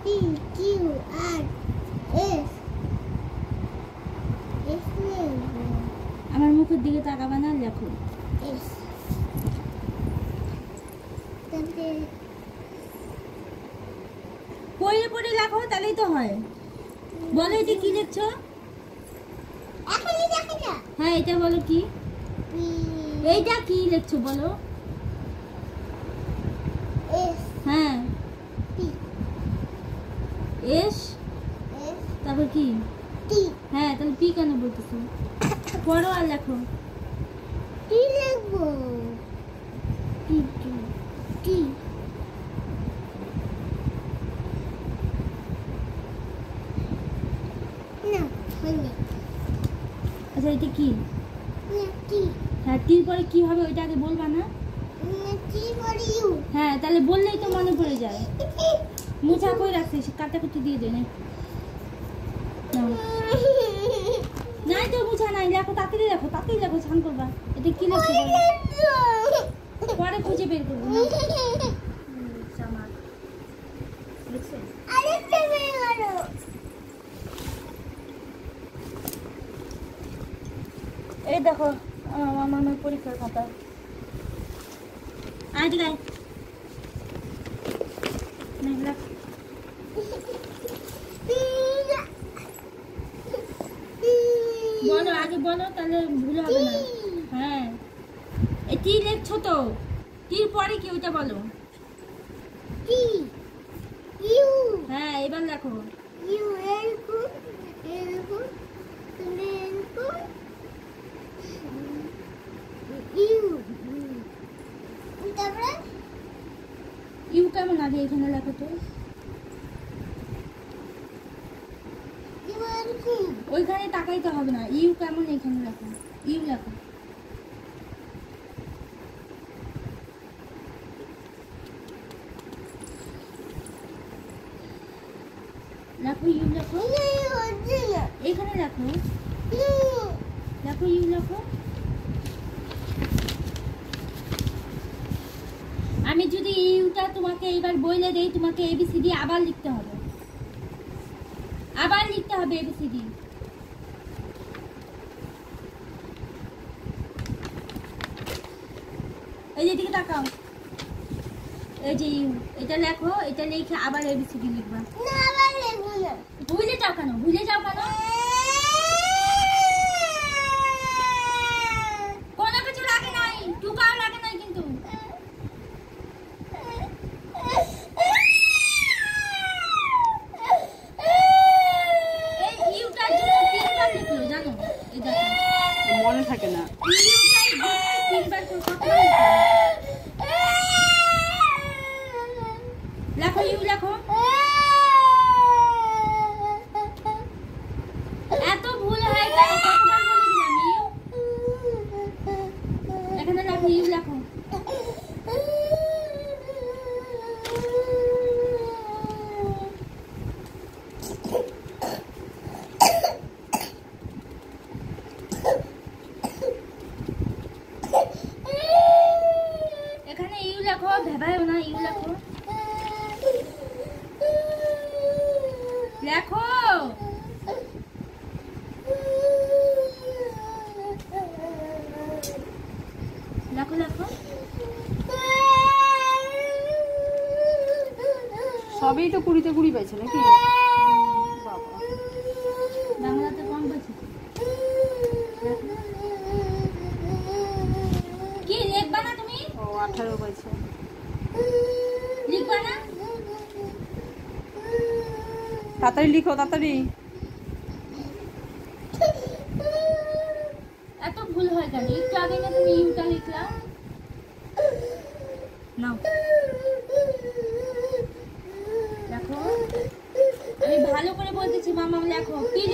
আমার মুখের দিকে তাকাবে না, লেখো। পড়ে পড়ে লেখো, তাহলেই তো হয়। বলো এটা কি লিখছো? হ্যাঁ, এটা বলো কি? এইটা কি লিখছো বলো? হ্যাঁ, এস, তারপর কি? হ্যাঁ, তাহলে পি কেন বলতেছো? পড়ো আর লেখো। কি লিখবো? টি না, হয়নি। আচ্ছা, এটা কি? টি। হ্যাঁ, টির পরে কি হবে ওইটা আগে বলবা না? টি পরে ইউ। হ্যাঁ, তাহলে বললেই তো মনে পড়ে যায়। মুছা কই রাখছিস? কাটাকুটি দিয়ে দে না। নাই তো মুছা নাই, লেখো তাড়াতাড়ি, লেখো তাড়াতাড়ি, লেখো, স্নান করবা। এটা কি লিখছো বলো? পরে খুঁজে বের করবো না। জামাত লিখছো? আরেকটা বের করো। এই দেখো আমার পরীক্ষার খাতা। আয় দিকে আয়। নে, লেখ। বলো আগে, বলো, তাহলে ভুল হবে না। হ্যাঁ, টি লিখছো তো, টির পরে কি ওইটা বলো। T U. হ্যাঁ, এবার লেখো। ইউ এরকম এরকম এরকম ইউ। তারপরে ইউ কেমন আগে এখানে লেখো তো। ইউ এরকম। ওইখানে তাকাইতে হবে না, ইউ কেমন এখানে লেখো, ইউ লেখো। লেখো ইউ লেখো, এখানে লেখো, লেখো ইউ লেখো। আমি যদি ইউটা তোমাকে এবার বইলে দেই, তোমাকে এবিসিডি আবার লিখতে হবে, আবার লিখতে হবে এবিসিডি। এই যে দিকে তাকাও, এই যে ইউ, এটা লেখো, এটা লিখে আবার এবিসিডি লিখবা। না, আবার লিখবো না। ভুলে যাও কেন, ভুলে যাও কেন? কোনো কিছু লাগে নাই, টুকাও লাগে নাই কিন্তু। এই ইউটার জন্য তিনবার লিখলো জানো, এই দেখো মনে থাকে না। ইউটার জন্য তিনবার করে কত লেখো, ইউ লেখো। এত ভুল হয়ে গেল, কতবার বলে দিলাম ইউ। এখানে লেখো, ইউ লেখো। এখানে ইউ লেখো, ভেবায়ও না, ইউ লেখো, লেখো। লেখো লেখো। সবই তো 20-তে 20 পাইছে নাকি? বাবা, বাংলাতে কম পাচ্ছি। কি লিখবা না তুমি? ও 18 পাইছে। লিখবা না? তাড়াতাড়ি লিখো, তাড়াতাড়ি। এত ভুল হয় কেন? একটু আগে না তুমি ইউটা লিখলা। নাও দেখো, আমি ভালো করে বলতেছি মামা, লেখো, কি